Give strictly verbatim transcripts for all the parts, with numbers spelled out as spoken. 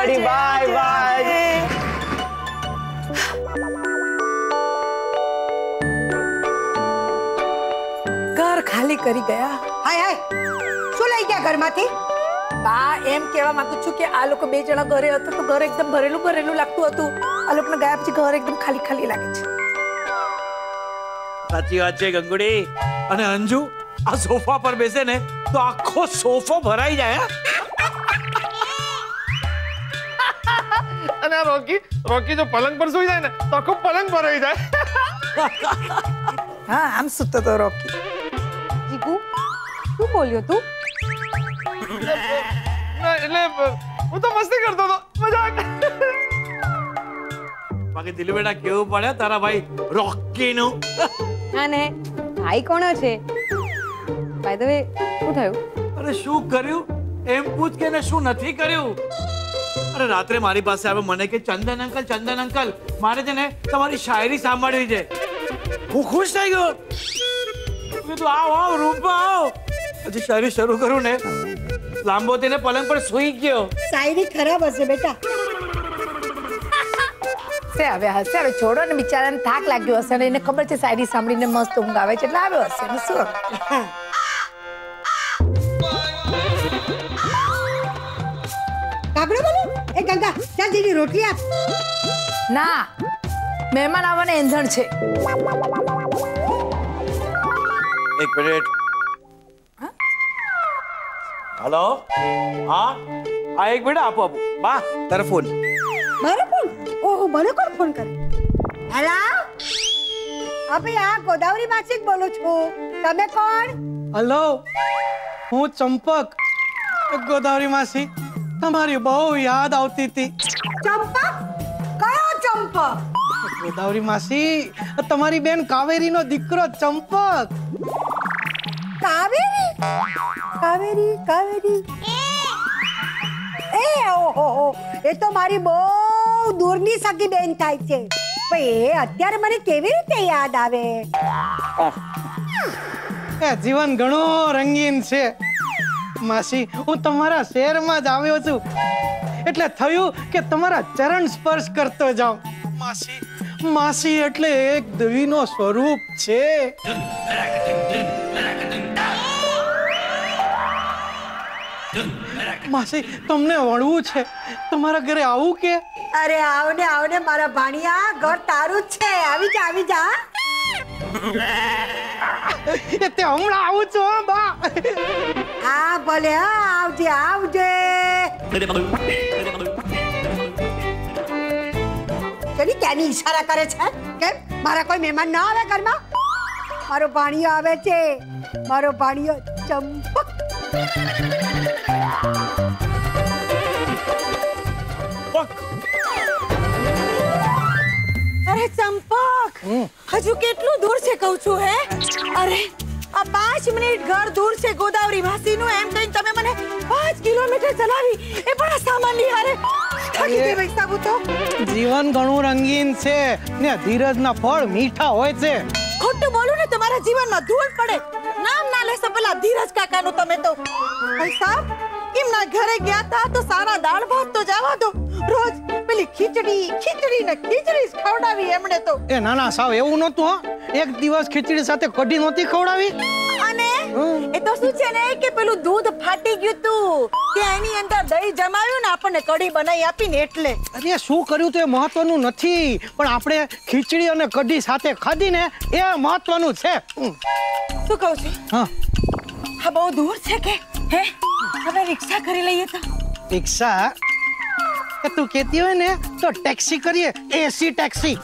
everybody. Bye bye. ઘર ખાલી કરી ગયા. હાય હાય શું લઈ ગયા ઘરમાંથી? બા એમ કહેવા માંગુ છું કે આ લોકો બે જણા ઘરે હતા તો ઘર એકદમ ભરેલું ભરેલું લાગતું હતું. આ લોકોને ગયા પછી ઘર એકદમ ખાલી ખાલી લાગે છે. સાચી વાત છે ગંગુડી. અને અંજુ આ સોફા પર બેસે ને તો આખો સોફો ભરાઈ જાય. અને આ રોકી રોકી જો પલંગ પર સૂઈ જાય ને તો આખો પલંગ ભરાઈ જાય. હા આમ સૂતો તો રોકી. જીગુ શું બોલ્યો તું? એટલે હું તો મસ્તી કરતો હતો, મજાક. બાકી દિલુ બેટા કેવું પડે તારા ભાઈ રોકી નું. અને ભાઈ કોનો છે? બાય ધ વે શું થયું? અરે શું કર્યું એમ પૂછ કે ને શું નથી કર્યું. અરે રાત્રે મારી પાસે આવે મને કે ચંદન અંકલ ચંદન અંકલ મારે છે ને તમારી શાયરી સાંભળવી છે. હું ખુશ થઈ ગયો. તું આવ આવ રૂમમાં આવ. હજી શાયરી શરૂ કરું ને લાંબો થઈને પલંગ પર સૂઈ ગયો. શાયરી ખરાબ હશે બેટા. સે હવે હશે હવે છોડો ને બિચારાને થાક લાગ્યો હશે ને એને ખબર છે શાયરી સાંભળીને મસ્ત ઊંઘ આવે છે એટલે આવ્યો હશે ને શું. કાબડો બોલો એ ગંગા ચાલ દીદી રોટલી આપ. ના મહેમાન આવવાને એંધણ છે. એક મિનિટ. હેલો હા આ એક મિનિટ આપો આપો બા તારો ફોન. મારો ફોન? ઓહો મને કોણ ફોન કરે? હેલો અબે આ ગોદાવરી માસી બોલું છું. તમે કોણ? હેલો હું ચંપક. ગોદાવરી માસી તમારી બહુ યાદ આવતી હતી. ચંપક? કયો ચંપક? ગોદાવરી માસી તમારી બેન કાવેરીનો દીકરો ચંપક. કાવેરી કાવેરી કાવેરી એ ઓહો એ તો મારી બહુ દૂરની સગી બેન થાય છે. પણ એ અત્યારે મને કેવી રીતે યાદ આવે? એ જીવન ઘણું રંગીન છે માસી. હું તમારા શહેરમાં જ આવ્યો છું એટલે થયું કે તમારા ચરણ સ્પર્શ કરતો જાઉં. માસી માસી એટલે એક દેવીનો સ્વરૂપ છે. માસી તમને વળવું છે તમારા ઘરે આવું કે? અરે આવને આવને મારા ભાણિયા ઘર તારું જ છે. આવી જા આવી જા. એ તે હમણાં આવું છું હો બા. હા ભલે હા આવજે આવજે. કેની કેની ઈશારા કરે છે? કેમ મારા કોઈ મહેમાન ના આવે ઘરમાં? મારો ભાણિયો આવે છે. મારો ભાણિયો ચંપક. અરે ચંપક હજુ કેટલું દૂર છે કહું છું હે? અરે આ પાંચ મિનિટ ઘર દૂર છે ગોદાવરી માસી નું એમ કહીને તમે મને પાંચ કિલોમીટર ચલાવી એ પણ આ સામાન ની હારે થાકી ગઈ વૈસા હું તો. જીવન ઘણું રંગીન છે ને ધીરજના ફળ મીઠા હોય છે. ખોટું બોલું ને તમારા જીવનમાં ધૂળ પડે. નામ ના લેશો પેલા ધીરજ કાકાનું તમે તો. ભાઈ સાહેબ એમના ઘરે ગયા તા તો સારા દાળ ભાત તો જવા દો. રોજ પેલી ખીચડી ખીચડી ને ખીચડી ખવડાવી એમણે તો. એ ના ના સાવ એવું નહોતું હો. એક દિવસ ખીચડી સાથે કઢી નહોતી ખવડાવી. અને એ તો શું છે ને કે પેલું દૂધ ફાટી ગયું તું કે એની અંદર દહીં જમાવ્યું ને આપણને કઢી બનાવી આપીને એટલે. અરે શું કર્યું તો એ મહત્વનું નથી પણ આપણે ખીચડી અને કઢી સાથે ખાધી ને એ મહત્વનું છે. શું કહું છું? હા હા બહુ દૂર છે કે હે હવે રિક્ષા કરી લઈએ તો. રિક્ષા કે તું કહેતી હોય ને તો ટેક્સી કરીએ. AC taxi.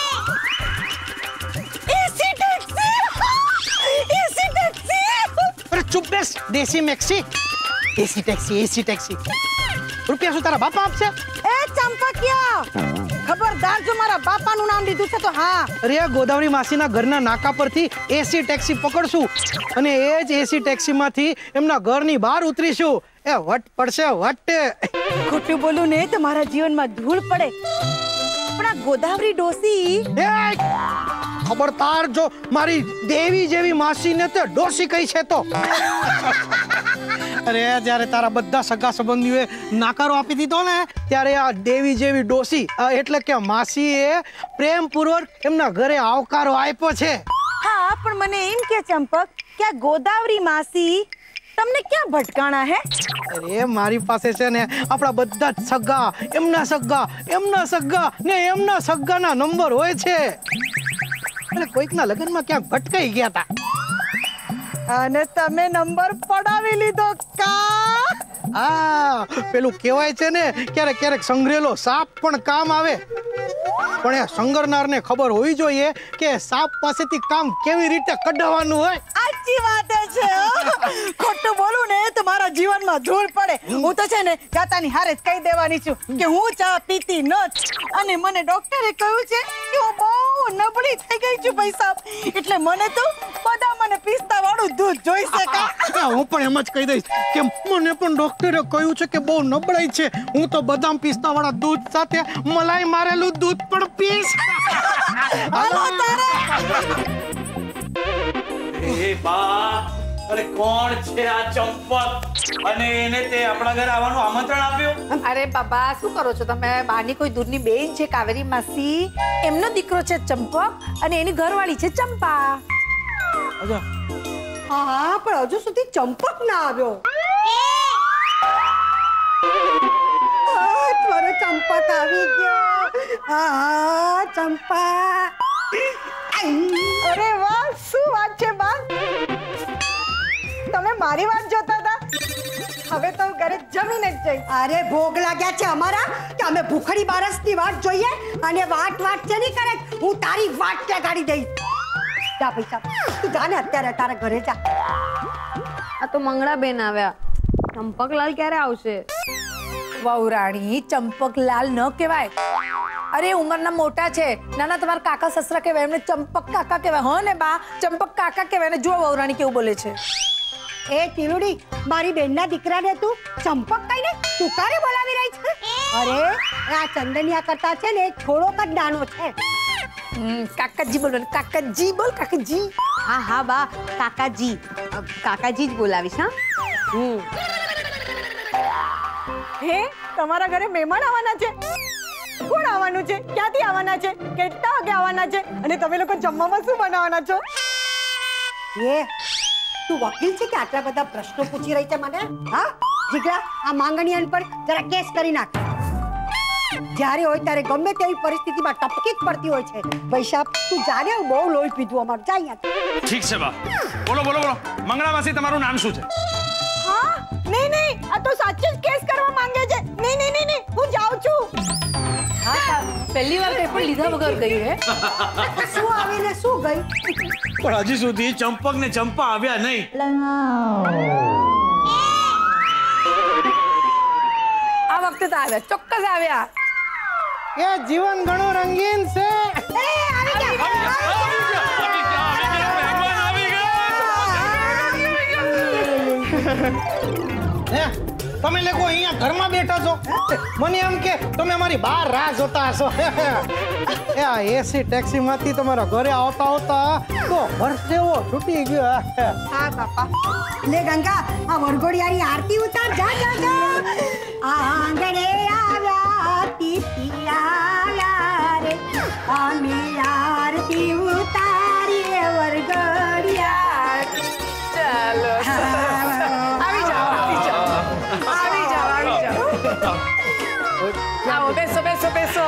AC taxi AC taxi. અરે ચૂપ બેસ દેશી maxi. AC taxi AC taxi. રૂપિયા શું તારા બાપા આપશે? એ ચંપકિયા ખબરદાર જો મારા બાપાનું નામ લીધું છે તો હા. અરે ગોદાવરી માસીના ઘરના નાકા પરથી એસી ટેક્સી પકડશું અને એ જ એસી ટેક્સીમાંથી એમના ઘરની બહાર ઉતરીશું. એ વટ પડશે વટ. ખોટું બોલું ને તો મારા જીવનમાં ધૂળ પડે. પણ આ ગોદાવરી ડોસી ખબરદાર જો મારી દેવી જેવી માસીને તે ડોસી કહી છે તો. અરે જ્યારે તારા બધા સગા સંબંધીઓએ નાકારો આપી દીધો ને ત્યારે આ દેવી જેવી ડોસી એટલે કે માસીએ પ્રેમપૂર્વક એમના ઘરે આવકારો આપ્યો છે. હા પણ મને એમ કે ચંપક કે આ ગોદાવરી માસી તમને ક્યાં ભટકાણા હે? અરે મારી પાસે છે ને આપણા બધા જ સગા એમના સગા એમના સગા ને એમના સગાના નંબર હોય છે. અરે કોઈકના લગ્નમાં ક્યાંક ભટકાઈ ગયા હતા અને તમે નંબર પડાવી લીધો કા? હા પેલું કહેવાય છે ને ક્યારેક ક્યારેક સંગ્રહેલો સાપ પણ કામ આવે. પણ એ સંગરનારને ખબર હોવી જોઈએ કે સાપ પાસેથી કામ કેવી રીતે કઢાવવાનું હોય. સાચી વાત છે. ખોટું બોલું ને તો મારા જીવનમાં ધૂળ પડે. હું તો છે ને ગાતાની હારે જ કહી દેવાની છું કે હું ચા પીતી નથી. અને મને ડોક્ટરે કહ્યું છે કે હું બહુ નબળી થઈ ગઈ છું ભાઈ સાહેબ. એટલે મને તો બદામ અને પિસ્તા વાળું દૂધ જોઈશે કા? હું પણ એમ જ કહી દઈશ કે મને પણ ડોક્ટરે કહ્યું છે કે બહુ નબળાઈ છે. હું તો બદામ પિસ્તા વાળા દૂધ સાથે મલાઈ મારેલું દૂધ પણ પીશ. હાલો તારે. એ બા, અરે કોણ છે આ ચંપક અને એને તે આપણા ઘરે આવવાનું આમંત્રણ આપ્યું? અરે બાબા શું કરો છો તમે? બાની કોઈ દૂરની બેન છે કાવેરી માસી, એમનો દીકરો છે ચંપક અને એની ઘરવાળી છે ચંપા. અચ્છા હા પણ હજુ સુધી ચંપક ના આવ્યો. મારો ચંપક આવી ગયો. હા ચંપા. અરે વાહ, શું વાત છે બા? તમે મારી વાત જોતા હતા? હવે તો ઘરે જમીને જ જઈશ. અરે ભોગ લાગ્યા છે અમારા કે અમે ભૂખડી બારસની વાત જોઈએ અને વાટ વાટ છે નહીં કરે. હું તારી વાટ ક્યાં કાઢી દઈશ. જા પૈસા તું જા ને અત્યારે તારા ઘરે જા. આ તો મંગળાબેન આવ્યા. ચંપકલાલ ક્યારે આવશે? વહુરાણી ચંપકલાલ ન કહેવાય. અરે ઉંમરના મોટા છે. નાના તમારા કાકા સસરા કહેવાય, એમને ચંપક કાકા કહેવાય. હો ને બા, ચંપક કાકા કહેવાય. ને જો વહુરાણી કેવું બોલે છે. એ ટીલુડી, મારી બેનના દીકરાને તું ચંપક કહીને તું કારે બોલાવી રહી છે? અરે આ ચંદનિયા કરતા છે ને થોડોક જ નાનો છે. કાકાજી બોલ, કાકાજી બોલ, કાકાજી. હા હા બા, કાકાજી કાકાજી જ બોલાવીશ. હા હે, તમારા ઘરે મહેમાન આવવાના છે? કોણ આવવાનું છે? ક્યાંથી આવવાના છે? કેટલા વાગે આવવાના છે? અને તમે લોકો જમવામાં શું બનાવવાના છો? એ તું વકીલ છે કે આટલા બધા પ્રશ્નો પૂછી રહી છે મને? હા જીગરા, આ માંગણીયન પર જરા કેસ કરી નાખ. જ્યારે હોય ત્યારે ગમે તેવી પરિસ્થિતિમાં ટપકી જ પડતી હોય છે. ભાઈ તું જાને બહુ લોહી પીધું અમારું. જા અહીંયા. ઠીક છે બા. બોલો બોલો બોલો. મંગળા માસી તમારું નામ શું છે? હા નહીં નહીં, આ તો સાચે જ કેસ કરવા માંગે છે. નહીં નહીં નહીં નહીં, હું જાઉં છું. હા પહેલી વાર કઈ પણ લીધા વગર ગઈ હે. શું આવીને શું ગઈ? પણ હજી સુધી ચંપક ને ચંપા આવ્યા નહીં. આ વખતે તો આવ્યા, ચોક્કસ આવ્યા. એ જીવન ઘણું રંગીન છે. હે, તમે લોકો અહીંયા ઘરમાં બેઠા છો? મને એમ કે તમે અમારી બહાર રાહ જોતા હશો. એ આ એસી ટેક્સી માંથી તમારા ઘરે આવતા આવતા તો પરસેવો છૂટી ગયો. હા બાપા. લે ગંગા, આ વરઘોડિયાની આરતી ઉતાર. જા જા જા. આંગણે આવ્યા તીતી આવ્યા રે, અમે આરતી ઉતારીએ વરઘોડિયા. ચાલો આવી જાઓ, આવી જાઓ, આવી જાઓ, આવી જાઓ. આવો બેસો બેસો બેસો.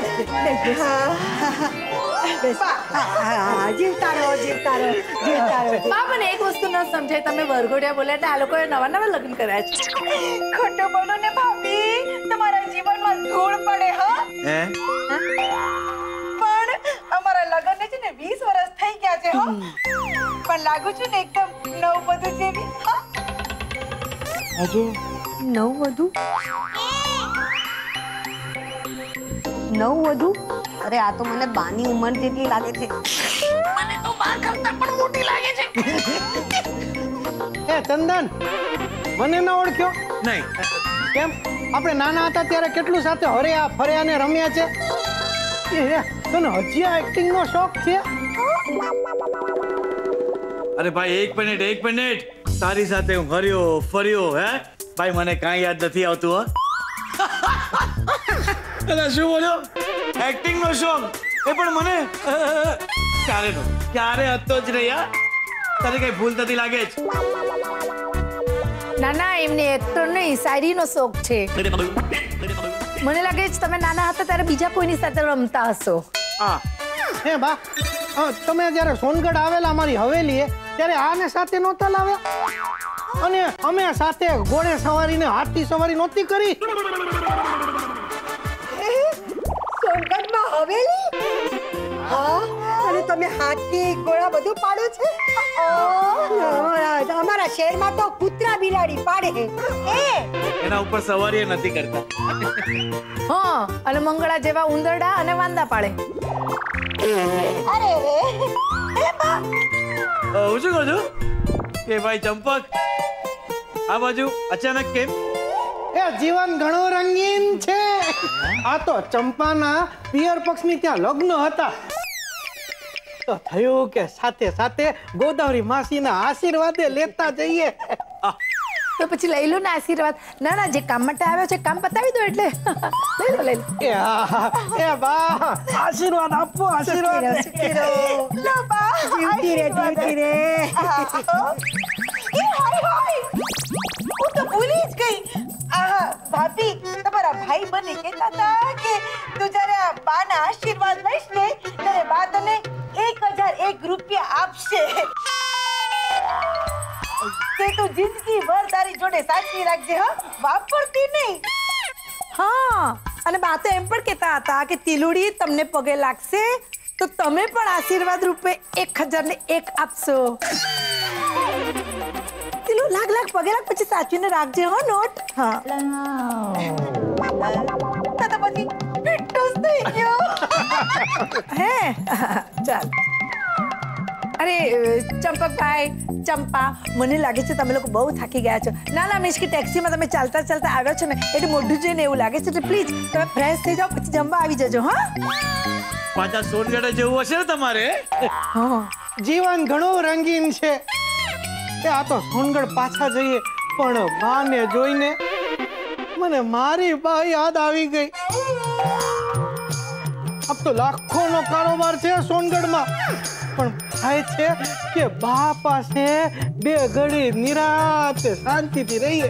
જીવતા રહો જીવતા રહો જીવતા રહો. બા મને એક વસ્તુ ન સમજાય, તમે વરઘોડિયા બોલ્યા એટલે આ લોકોએ નવા નવા લગ્ન કર્યા છે. ખોટું બોલો ને ભાભી, તમારા જીવનમાં ધૂળ પડે. હા હે, પણ અમારા લગ્નને છે ને વીસ વર્ષ થઈ ગયા છે. હો પણ લાગુ છું ને એકદમ નવ બધું જેવી. હા હજુ નવ વધુ નવ વધુ અરે આ તો મને બાની ઉંમર જેટલી લાગે છે. મને તો બા કરતા પણ મોટી લાગે છે. એ ચંદન, મને ન ઓળખ્યો? નહીં. કેમ? આપણે નાના હતા ત્યારે કેટલું સાથે હર્યા ફર્યા ને રમ્યા છે. એ તને હજી આ એક્ટિંગ નો શોખ છે? અરે ભાઈ એક મિનિટ એક મિનિટ. તારી સાથે હું હર્યો ફર્યો હે ભાઈ મને કાંઈ યાદ નથી આવતું હો અલા શું બોલ્યો એક્ટિંગ નો શોખ એ પણ મને ક્યારે નો ક્યારે હતો જ નહીં યાર તને કઈ ભૂલ નથી લાગે જ ના ના એમને એક્ટર નહીં શાયરીનો શોખ છે મને લાગે છે તમે નાના હતા ત્યારે બીજા કોઈની સાથે રમતા હશો હા હે બા તમે જ્યારે સોનગઢ આવેલા અમારી હવેલીએ ત્યારે આને સાથે નહોતા લાવ્યા અને અમે સાથે ઘોડે સવારીને હાથી સવારી નહોતી કરી સોનગઢમાં હવેલી હા અને તમે હાથી ઘોડા બધું પાડો છે અમારા શહેરમાં તો કૂતરા બિલાડી પાડે એ એના ઉપર સવારી નથી કરતા હા અને મંગળા જેવા ઉંદરડા અને વાંદા પાડે અરે રે એ બા હું શું કહું છું કે ભાઈ ચંપક આ બાજુ અચાનક કેમ એ જીવન ઘણું રંગીન છે આ તો ચંપાના પિયર પક્ષની ત્યાં લગ્ન હતા તો થયું કે સાથે સાથે ગોદાવરી માસીના આશીર્વાદે લેતા જઈએ તો પછી લઈ લો ને આશીર્વાદ ના ના જે કામ માટે આવ્યો છે કામ પતાવી દો એટલે લઈ લો લઈ લો એ હા એ બા આશીર્વાદ આપો આશીર્વાદ લો બા જીવતી રે જીવતી રે એ હાય હાય હું તો ભૂલી જ ગઈ આ ભાભી તમારા ભાઈ બને કહેતા હતા કે તું જ્યારે આ બાના આશીર્વાદ લઈશ ને ત્યારે બા તને એક હજાર એક રૂપિયા આપશે તે તું જિંદગી ભર તારી જોડે સાચવી રાખજે હો વાપરતી નહીં હા અને બા તો એમ પણ કહેતા હતા કે તિલુડી તમને પગે લાગશે તો તમે પણ આશીર્વાદ રૂપે એક હજાર ને એક આપશો તિલુ લાગ લાગ પગે લાગ પછી સાચવીને રાખજે હો નોટ હા તો પછી ફિટ થઈ ગયો હે ચાલ અરે ચંપકભાઈ ચંપા મને લાગે છે તમે લોકો બહુ થાકી ગયા છો ના ના મીન્સ કે ટેક્સીમાં તમે ચાલતા ચાલતા આવ્યા છો ને એટલે મોઢું જોઈને એવું લાગે છે એટલે પ્લીઝ તમે ફ્રેશ થઈ જાઓ પછી જમવા આવી જજો હા પાછા સોનગઢ જેવું હશે ને તમારે હા જીવન ઘણું રંગીન છે એ આ તો સોનગઢ પાછા જઈએ પણ બાને જોઈને મને મારી બા યાદ આવી ગઈ अब तो लाखों નો કારોબાર છે સોનગઢમાં પણ થાય છે કે બા પાસે બે ઘડી નિરાંત શાંતિથી રહીએ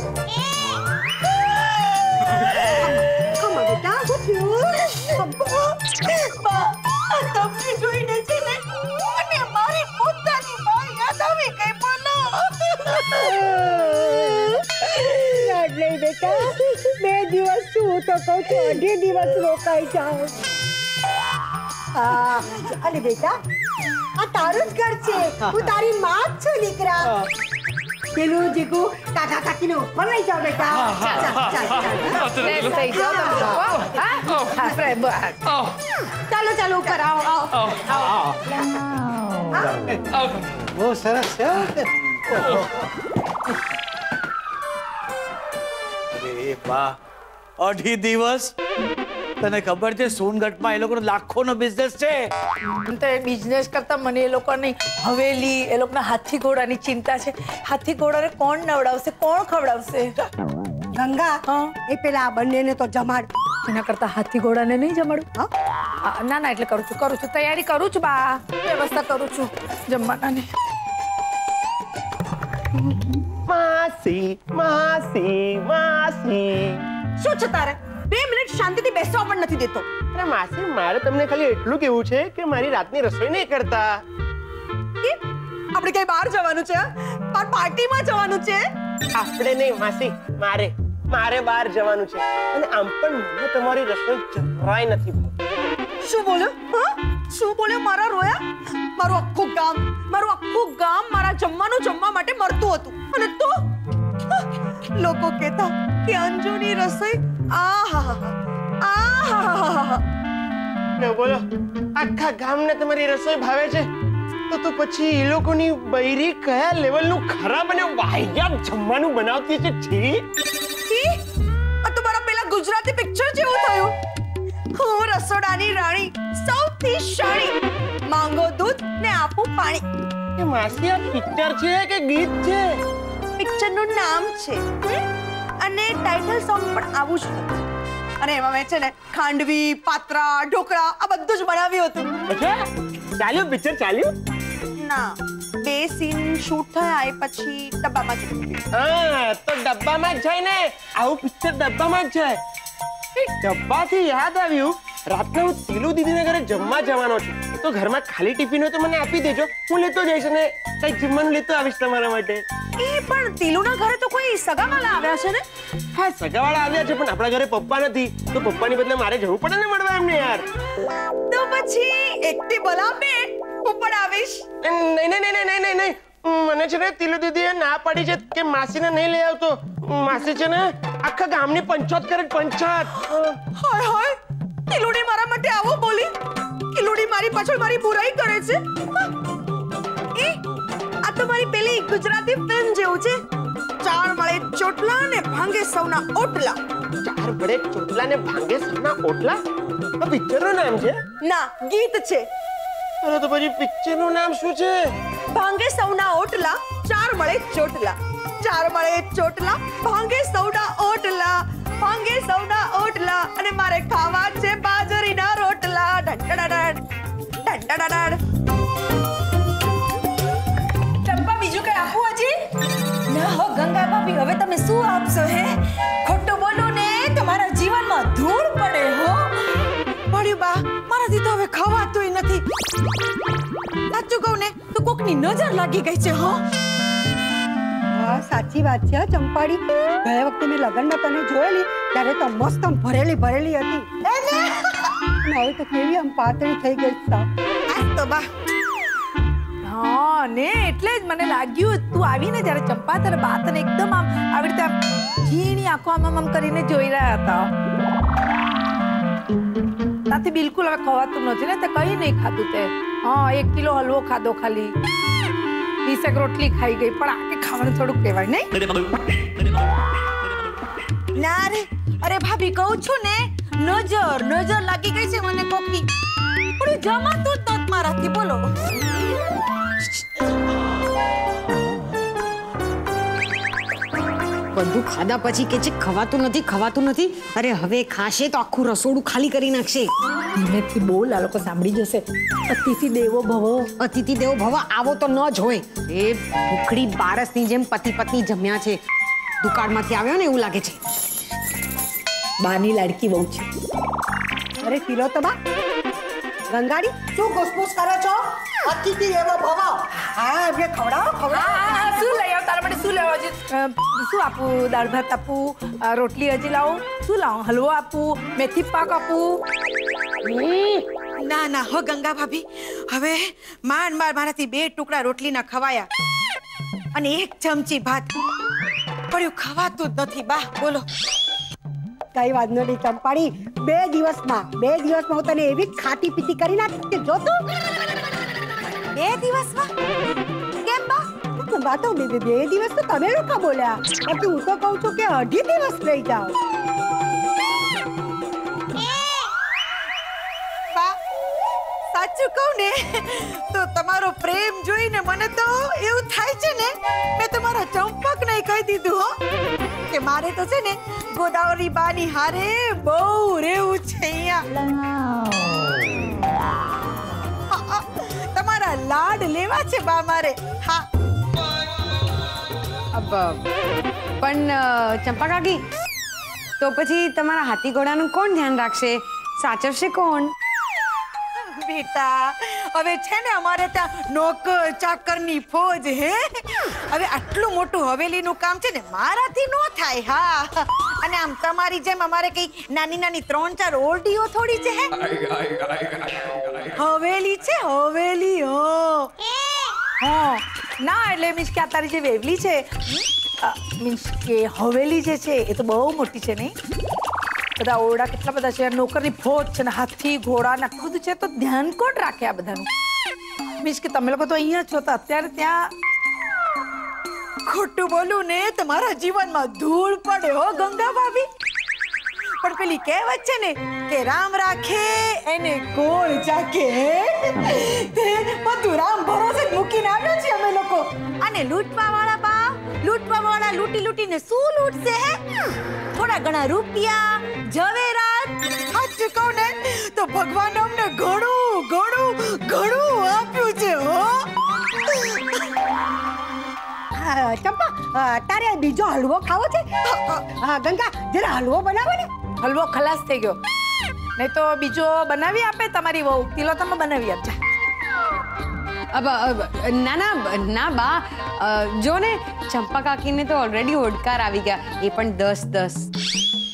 કમા બેટા શું થયું બા આ તમને જોઈને છે ને મને મારી પોતાની બા યાદ આવી ગઈ બોલો યાદ નહીં બેટા બે દિવસ શું તો કહું છું અઢી દિવસ રોકાઈ જાઓ આ અરે બેટા આ તારું જ ઘર છે હું તારી માં જ છું દીકરા પેલું જીગુ કાકા કાકીને ઉપર લઈ જાઓ બેટા ચાલ ચાલ ફ્રેશ થઈ જાઓ તમે લોકો હા હા ફ્રેશ ચાલો ચાલો ઉપર આવો આવો બહુ સરસ છે અરે બા અઢી દિવસ તને ખબર છે સોનગઢમાં એ લોકોનો લાખોનો બિઝનેસ છે તો એ બિઝનેસ કરતા મને એ લોકોની હવેલી એ લોકોના હાથી ઘોડાની ચિંતા છે હાથી ઘોડાને કોણ નવડાવશે કોણ ખવડાવશે ગંગા હા. એ પેલા આ બંનેને તો જમાડ એના કરતા હાથી ઘોડાને નહીં જમાડું હા ના ના એટલે કરું છું કરું છું તૈયારી કરું છું બા વ્યવસ્થા કરું છું જમવાનાની માસી માસી માસી શું છે તારે બે મિનિટ શાંતિથી બેસવા પણ નથી દેતો અરે માસી મારે તમને ખાલી એટલું કેવું છે કે મારી રાતની રસોઈ નહીં કરતા કે આપણે કઈ બહાર જવાનું છે બાર પાર્ટીમાં જવાનું છે આપણે નહીં માસી મારે મારે બહાર જવાનું છે અને આમ પણ મને તમારી રસોઈ જરાય નથી ભાવતી. શું બોલ્યો હા શું બોલ્યો મારા રોયા મારું આખું ગામ મારું આખું ગામ મારા જમવાનું જમવા માટે મરતું હતું અને તું લોકો કહેતા કે અંજુની રસોઈ આહાહા આહાહા ને બોલો આખા ગામને તમારી રસોઈ ભાવે છે તો તો પછી એ લોકોની બૈરી કયા લેવલનું ખરાબ અને વાહિયાત જમવાનું બનાવતી છે છી છી આ તો મારા પેલા ગુજરાતી પિક્ચર જેવું થયું હું રસોડાની રાણી સૌથી શાણી માંગો દૂધ ને આપું પાણી કે માસી આ પિક્ચર છે કે ગીત છે? પિક્ચર નું નામ છે અને ટાઇટલ સોંગ પણ આવું જ હતું અને એમાં મેં છે ને ખાંડવી, પાત્રા, ઢોકળા આ બધું જ બનાવ્યું હતું. અચ્છા, ચાલ્યું પિક્ચર ચાલ્યું? ના, બે સીન શૂટ થયા એ પછી ડબ્બામાં જ. હા, તો ડબ્બામાં જ જાય ને. આવું પિક્ચર ડબ્બામાં જ જાય. એ ડબ્બાથી યાદ આવ્યું, રાત્રે હું તીલુ દીદીના ઘરે જમવા જવાનો છું. તો ઘરમાં ખાલી ટિફિન હોય તો મને આપી દેજો, હું લેતો જઈશ અને કઈ જમવાનું લેતો આવીશ તમારા માટે. એ પણ તીલુના ઘરે તો કોઈ સગાવાળા આવ્યા છે ને? હા, સગાવાળા આવ્યા છે પણ આપણા ઘરે પપ્પા નથી, તો પપ્પાની બદલે મારે જવું પડે ને મળવા એમને યાર. તો પછી એકટી બોલાવે, હું પણ આવીશ. નહીં નહીં નહીં નહીં નહીં નહીં મને છે ને તીલુ દીદીએ ના પાડી છે કે માસીને નહીં લઈ આવતો. માસી છે ને આખા ગામની પંચાયત કરે, પંચાયત. હાય હાય, કિલુડી મારા માટે આવો બોલી. કિલુડી મારી પાછળ મારી બુરાઈ કરે છે. એ આ તો મારી પેલી ગુજરાતી ફિલ્મ જેવું છે. ચાર મળે ચોટલા ને ભાંગે સૌના ઓટલા. ચાર મળે ચોટલા ને ભાંગે સૌના ઓટલા? આ પિક્ચર નું નામ છે? ના, ગીત છે. અરે તો પછી પિક્ચર નું નામ શું છે? ભાંગે સૌના ઓટલા, ચાર મળે ચોટલા. ચાર મળે ચોટલા, ભાંગે સૌના ઓટલા. ભાંગે સૌના ઓટલા અને મારે ખાવા છે બાજરીના રોટલા. ડંડડાડ ડંડડાડ. ચંપા, બીજું કઈ આપું હજી? ના હો ગંગા ભાભી, હવે તમે શું આપશો? હે, ખોટું બોલો ને તમારા જીવનમાં ધૂળ પડે હો. પડ્યું બા, મારાથી તો હવે ખવાતુંય નથી. સાચું કહું ને તો કોકની નજર લાગી ગઈ છે. હો, હા, સાચી વાત છે ચંપાડી. ગયા વખતે મેં લગ્નમાં તને જોયેલી ત્યારે તો મસ્ત આમ ભરેલી ભરેલી હતી. હવે તો કેવી આમ પાતળી થઈ ગઈ છે. આ તો બા. હા ને, એટલે જ મને લાગ્યું તું આવીને જ્યારે ચંપા તારે બાતને એકદમ આમ આવી રીતે આમ ઝીણી આંખો આમ આમ કરીને જોઈ રહ્યા હતા. તાથી બિલકુલ હવે ખવાતું નથી ને, તે કઈ નહીં ખાધું તે. હા, એક કિલો હલવો ખાધો ખાલી, વીસેક રોટલી ખાઈ ગઈ, પણ આકે ખાવાનું થોડુંક કહેવાય નહીં. ના રે, અરે ભાભી કહું છું ને, નજર નજર લાગી ગઈ છે મને કોકની. પણ જમાતું જ નત મારાથી. બોલો, બધું ખાધા પછી કે છે ખવાતું નથી, ખવાતું નથી. અરે હવે ખાશે તો આખું રસોડું ખાલી કરી નાખશે. ધીમેથી બોલ, આ લોકો સાંભળી જશે. અતિથિ દેવો ભવ. અતિથિ દેવો ભવ આવો તો ન જ હોય. એ ભૂખડી બારસની જેમ પતિ પત્ની જમ્યા છે. દુકાળમાંથી આવ્યો ને એવું લાગે છે. બાની લાડકી બહુ છે. અરે તિલોત્તમા, ગંગાડી શું ઘોસપોસ કરો છો? અતિથિ દેવો ભવ. હા, એમને ખવડાવો ખવડાવો. શું લઈ આવ તારા માટે? શું લેવા છે? શું આપું? દાળ ભાત આપું? રોટલી હજી લાવું? શું લાવું? હલવો આપું? મેથી પાક આપું? ના ના હો ગંગા ભાભી, હવે માંડ માંડ મારાથી બે ટુકડા રોટલીના ખવાયા અને એક ચમચી ભાત. પડ્યું ખવાતું જ નથી બા. બોલો, કઈ વાંધો નહીં ચંપાડી. બે દિવસમાં બે દિવસમાં હું તને એવી ખાટી પીતી કરી નાખીશ કે જો તું. બે દિવસમાં કેમ બા? વાતો બે બે દિવસ તો તમે લોકો બોલ્યા, બાકી હું તો કહું છું કે અઢી દિવસ રહી જાઓ. બા, સાચું કહું ને તો તમારો પ્રેમ જોઈને મને તો એવું થાય છે ને મેં તમારા ચંપક નહીં કહી દીધું હો કે મારે તો છે ને ગોદાવરી બાની હારે બહુ રહેવું છે અહીંયા. તમારા લાડ લેવા છે બા મારે. હા, પણ ચંપા કાકી, તો પછી તમારા હાથી ઘોડાનું કોણ ધ્યાન રાખશે? સાચવશે કોણ? બેટા, હવે છે ને અમારે ત્યાં નોકર ચાકરની ફોજ હે. હવે આટલું મોટું હવેલીનું કામ છે ને મારાથી નો થાય. હા, અને આમ તમારી જેમ અમારે કઈ નાની નાની ત્રણ ચાર ઓરડીઓ થોડી છે. હવેલી છે, હવેલી. હો, હા, ના એટલે મીન્સ કે આ તારી જે વેવલી છે, મીન્સ કે હવેલી જે છે એ તો બહુ મોટી છે નહીં? બધા ઓરડા કેટલા બધા છે, નોકરની ફોજ છે ને હાથી ઘોડા ને આટલું બધું છે, તો ધ્યાન કોણ રાખે આ બધાનું? મીન્સ કે તમે લોકો તો અહીંયા છો તો અત્યારે ત્યાં. ખોટું બોલું ને તમારા જીવનમાં ધૂળ પડે હો ગંગા ભાભી. પણ પેલી કહેવત છે ને કે રામ રાખે એને કોણ ચાકે. તે બધું રામ ભરોસે મૂકીને આવ્યા છીએ અમે લોકો. અને લૂંટવા વાળા બા લૂંટવા વાળા લૂંટી લૂંટીને શું લૂંટશે હે? થોડા ઘણા રૂપિયા ઝવેરાત. સાચું કહું ને તો ભગવાન અમને ઘણું ઘણું ઘણું આપ્યું છે હો. આ, ચંપા આ, તારે બીજો હલવો ખાવો છે? હા ગંગા જરા હલવો બનાવો ને. હલવો ખલાસ થઈ ગયો, નહીં તો બીજો બનાવી આપે તમારી વહુ. તિલોતમા બનાવી આપજા. અબ અબ, ના ના ના બા અ, જો ને ચંપા કાકીને તો ઓલરેડી હોડકાર આવી ગયા, એ પણ દસ દસ.